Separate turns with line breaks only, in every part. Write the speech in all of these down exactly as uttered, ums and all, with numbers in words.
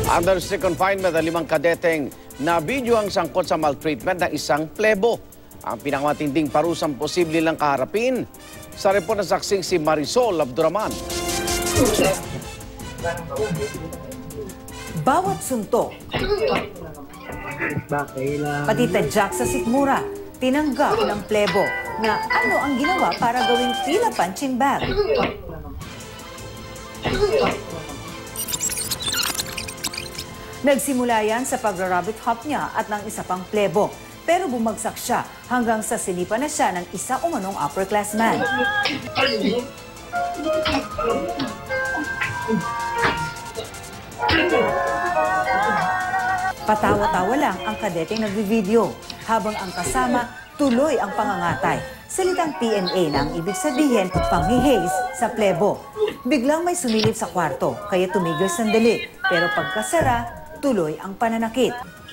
Under strict confinement ang limang kadeteng na video ang sangkot sa maltreatment ng isang plebo. Ang pinakamatinding parusang posible lang kaharapin. Sa report ng saksing si Marisol Abduraman.
Bawat suntok, pati tadyak sa sikmura, tinanggap ng plebo na ano ang ginawa para gawing tila punching bag. Nagsimula yan sa pagra-rabbit hop niya at ng isa pang plebo. Pero bumagsak siya hanggang sa sinipa na siya ng isa umanong upperclassman. Patawa-tawa lang ang kadeteng nagbi-video habang ang kasama tuloy ang pangangatay. Salitang P M A na ang ibig sabihin panghihaze sa plebo. Biglang may sumilip sa kwarto kaya tumigil sandali pero pagkasara tuloy ang pananakit.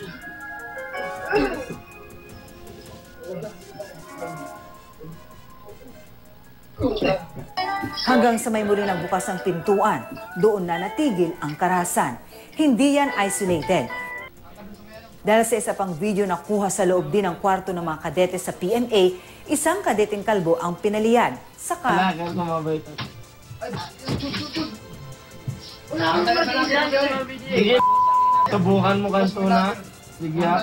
Hanggang sa may muli nagbukas ang pintuan, doon na natigil ang karahasan. Hindi yan isolated. Dahil sa isa pang video na kuha sa loob din ng kwarto ng mga kadete sa P M A, isang kadeteng kalbo ang pinalian. Saka...
Subukan mo kanto na. Sige ha.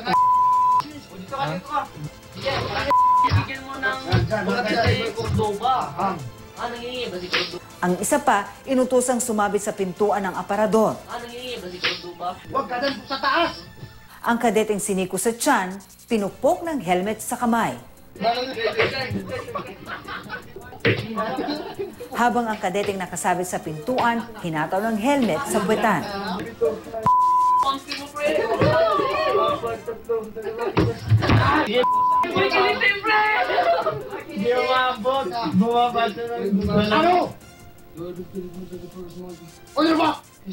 Ang isa pa, inutusang sumabit sa pintuan ng aparador.
Huwag ka dun sa taas!
Ang kadeteng siniko sa tiyan, pinupok ng helmet sa kamay. Habang ang kadeteng nakasabit sa pintuan, hinataw ng helmet sa puwetan.
Hindi umabot! Bumabot na ng... Ano? Ano ba?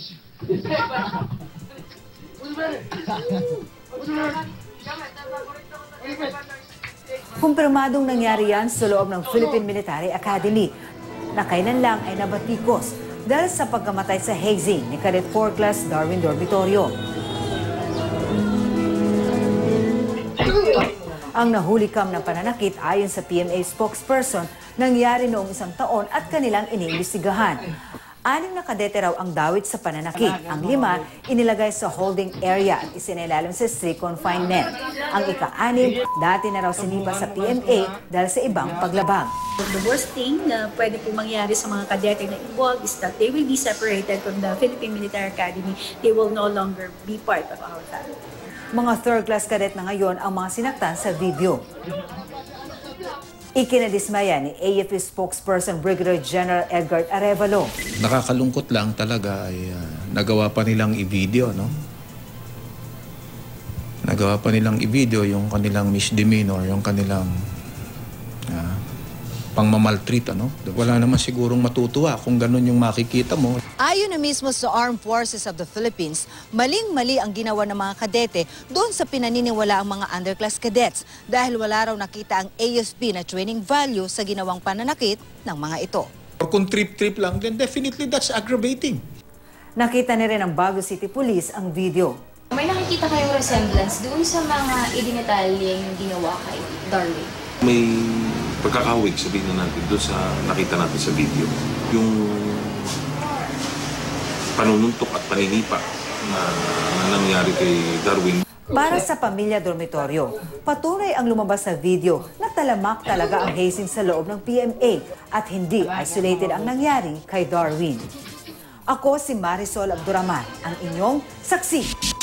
Kumpirmadong nangyari yan sa loob ng Philippine Military Academy na kailan lang ay nabatikos dahil sa pagkamatay sa hazing ni Cadet four Class Darwin Dormitorio. Ang nahulikam ng pananakit ayon sa P M A spokesperson nangyari noong isang taon at kanilang iniimbestigahan. Anim na kadete raw ang dawit sa pananakit. Ang lima, inilagay sa holding area at isinailalim sa strict confinement. Ang ika-anim, dati na raw sinipa sa P M A dahil sa ibang paglabag.
The worst thing na pwede po mangyari sa mga kadete na involved is that they will be separated from the Philippine Military Academy. They will no longer be part of our family.
Mga third-class cadet na ngayon ang mga sinaktan sa video. Ikinadismaya ni A F P spokesperson Brigadier General Edgar Arevalo.
Nakakalungkot lang talaga ay uh, nagawa pa nilang i-video, no? Nagawa pa nilang i-video yung kanilang misdemeanor, yung kanilang uh, pangmamaltreat, ano? Wala naman sigurong matutuwa kung ganun yung makikita mo.
Ayon na mismo sa Armed Forces of the Philippines, maling-mali ang ginawa ng mga kadete doon sa pinaniniwala ang mga underclass cadets dahil wala raw nakita ang A F P na training value sa ginawang pananakit ng mga ito.
Kung trip-trip lang, then definitely that's aggravating.
Nakita ni rin ng Baguio City Police ang video.
May nakikita kayong resemblance doon sa mga idinetalyeng ginawa kay Darwin?
May pagkakawig, sabihin na natin, doon sa nakita natin sa video. Yung panununtok at paninipa na, na nangyari kay Darwin.
Para sa pamilya dormitoryo, patunay ang lumabas sa video na talamak talaga ang hazing sa loob ng P M A at hindi isolated ang nangyari kay Darwin. Ako si Marisol Abduraman, ang inyong saksi.